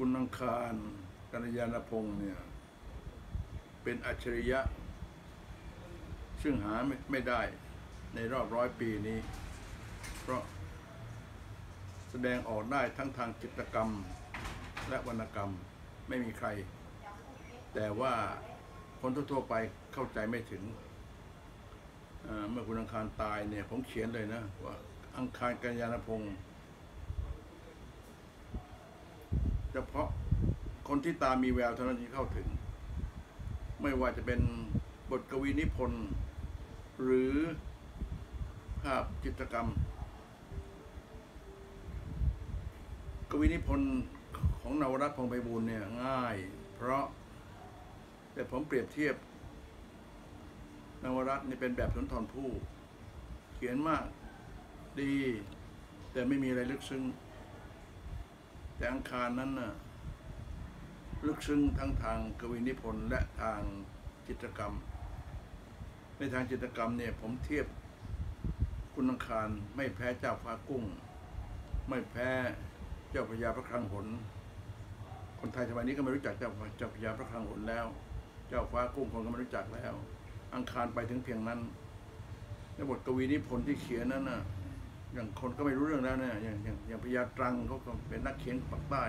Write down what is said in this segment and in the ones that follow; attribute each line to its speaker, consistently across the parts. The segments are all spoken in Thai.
Speaker 1: คุณอังคารกัลยาณพงศ์เนี่ยเป็นอัจฉริยะซึ่งหาไม่ได้ในรอบ100 ปีนี้เพราะแสดงออกได้ทั้งทางจิตรกรรมและวรรณกรรมไม่มีใครแต่ว่าคนทั่วไปเข้าใจไม่ถึงเมื่อคุณอังคารตายเนี่ยผมเขียนเลยนะว่าอังคารกัลยาณพงศ์เฉพาะคนที่ตามีแววเท่านั้นที่เข้าถึงไม่ว่าจะเป็นบทกวีนิพนธ์หรือภาพจิตรกรรมกวีนิพนธ์ของนวรัตน์ พงษ์ไพบูลย์เนี่ยง่ายเพราะแต่ผมเปรียบเทียบนวรัตน์นี่เป็นแบบสุนทรภู่เขียนมากดีแต่ไม่มีอะไรลึกซึ้งแต่อังคารนั้นน่ะลึกซึ้งทั้งทางกวีนิพนธ์และทางจิตรกรรมในทางจิตรกรรมเนี่ยผมเทียบคุณอังคารไม่แพ้เจ้าฟ้ากุ้งไม่แพ้เจ้าพระยาพระคลังหนคนไทยสมัยนี้ก็ไม่รู้จักเจ้าพระยาพระคลังหนแล้วเจ้าฟ้ากุ้งคนก็ไม่รู้จักแล้วอังคารไปถึงเพียงนั้นในบทกวีนิพนธ์ที่เขียนนั้นน่ะอย่างคนก็ไม่รู้เรื่องแล้วเนี่ยอย่างพญาตรังเขาก็เป็นนักเขียนปากใต้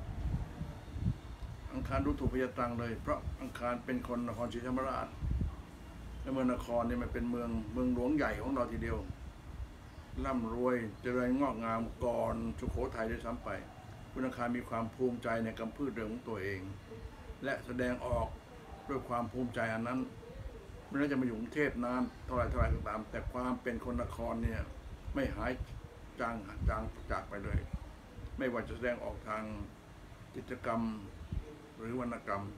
Speaker 1: อังคารรู้ถูกพญาตรังเลยเพราะอังคารเป็นคนนครศรีธรรมราชและเมืองนครเนี่ยมันเป็นเมืองหลวงใหญ่ของเราทีเดียวร่ำรวยเจริญงอกงามก่อนสุโขทัยด้วยซ้ำไปคุณอังคารมีความภูมิใจในกำพืชเรื่องของตัวเองและแสดงออกด้วยความภูมิใจอันนั้นไม่ว่าจะมาอยู่กรุงเทพนานเท่าไรก็ตามแต่ความเป็นคนนครเนี่ยไม่หายจางจากไปเลยไม่ว่าจะแสดงออกทางกิจกรรมหรือวรรณกรรม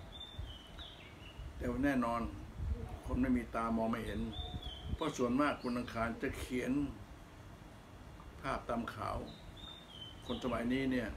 Speaker 1: แต่แน่นอนคนไม่มีตามองไม่เห็นเพราะส่วนมากคุณอังคารจะเขียนภาพตามขาวคนสมัยนี้เนี่ย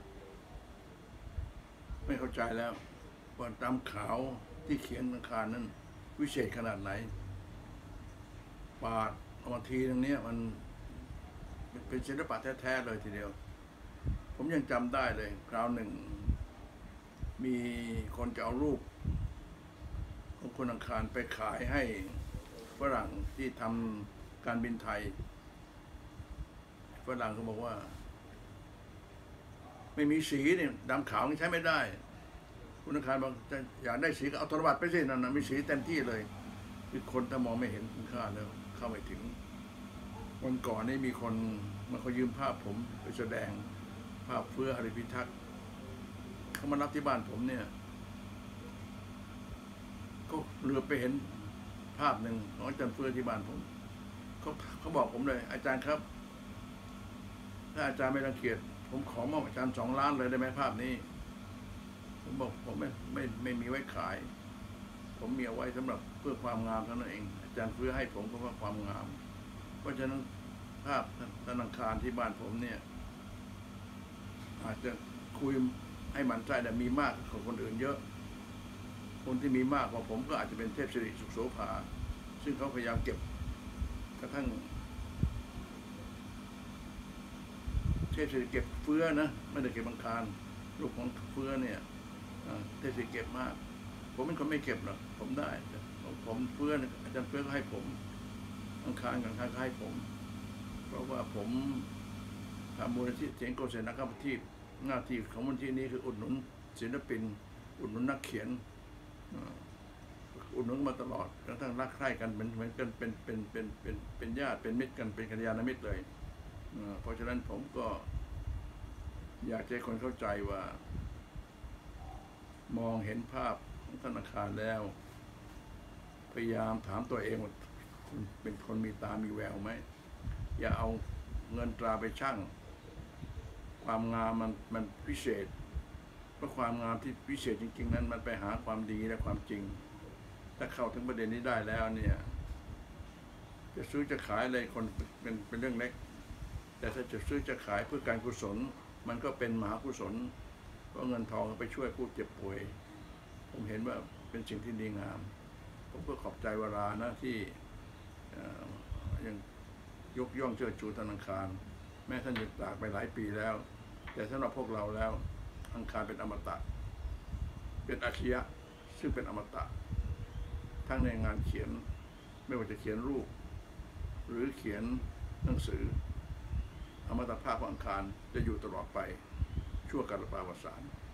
Speaker 1: ไม่เข้าใจแล้วว่าตามขาวที่เขียนอังคารนั้นวิเศษขนาดไหนปาดออกมาทีตรงนี้มันเป็นศิลปะแท้ๆเลยทีเดียวผมยังจำได้เลยคราวหนึ่งมีคนจะเอารูปของคุณอังคารไปขายให้ฝรั่งที่ทำการบินไทยฝรั่งเขาบอกว่าไม่มีสีเนี่ยดำขาวใช้ไม่ได้คุณอังคารบอกอยากได้สีก็เอาธนบัตรไปสินั่นนะมีสีเต็มที่เลยคือคนถ้ามองไม่เห็นคุณค่าแล้วเข้าไม่ถึงวันก่อนนี่มีคนมาเขายืมภาพผมไปแสดงภาพเฟื้อหฤพิทักษ์เขามารับที่บ้านผมเนี่ยก็เหลือไปเห็นภาพหนึ่งของอาจารย์เฟื้อที่บ้านผมเขาบอกผมเลยอาจารย์ครับถ้าอาจารย์ไม่รังเกียจผมขอมอบอาจารย์2 ล้านเลยได้ไหมภาพนี้ผมบอกผมไม่มีไว้ขายผมมีเอาไว้สำหรับเพื่อความงามเท่านั้นเองอาจารย์เฟื้อให้ผมเพราะว่าความงามเพราะฉะนั้นภาพธนาคารที่บ้านผมเนี่ยอาจจะคุยให้มันใจแต่มีมากกว่าคนอื่นเยอะคนที่มีมากกว่าผมก็อาจจะเป็นเทพสิริสุขโสภาซึ่งเขาพยายามเก็บกระทั่งเทพสิริเก็บเฟื้อนะไม่ได้เก็บอังคารลูกของเฟื้อเนี่ยเทพสิริเก็บมากผมเป็นคนไม่เก็บหรอกผมได้ผมเฟื้ออาจารย์เฟื้อก็ให้ผมอังคารก็ให้ผมเพราะว่าผมทำมูลนิธิเสียงโกศลนะครับที่หน้าที่ของมูลนิธินี้คืออุดหนุนศิลปินอุดหนุนนักเขียนอุดหนุนมาตลอดกระทั่งรักใคร่กันเหมือนกันเป็นญาติเป็นมิตรกันเป็นกัลยาณมิตรเลยเพราะฉะนั้นผมก็อยากให้คนเข้าใจว่ามองเห็นภาพของธนาคารแล้วพยายามถามตัวเองว่าคุณเป็นคนมีตามีแววไหมอย่าเอาเงินตราไปชั่งความงามมันพิเศษเพราะความงามที่พิเศษจริงๆนั้นมันไปหาความดีและความจริงถ้าเข้าถึงประเด็นนี้ได้แล้วเนี่ยจะซื้อจะขายอะไรคนเป็นเรื่องเล็กแต่ถ้าจะซื้อจะขายเพื่อการกุศลมันก็เป็นมหากุศลเพราะเงินทองไปช่วยผู้เจ็บป่วยผมเห็นว่าเป็นสิ่งที่ดีงามผมก็ขอบใจวรานะที่ยังยกย่องเชิดชูธนาคารแม้ท่านจะจากไปหลายปีแล้วแต่สำหรับพวกเราแล้วอังคารเป็นอมตะเป็นอาชียะซึ่งเป็นอมตะทั้งในงานเขียนไม่ว่าจะเขียนรูปหรือเขียนหนังสืออมตะภาพของอังคารจะอยู่ตลอดไปชั่วกาลปวารสาร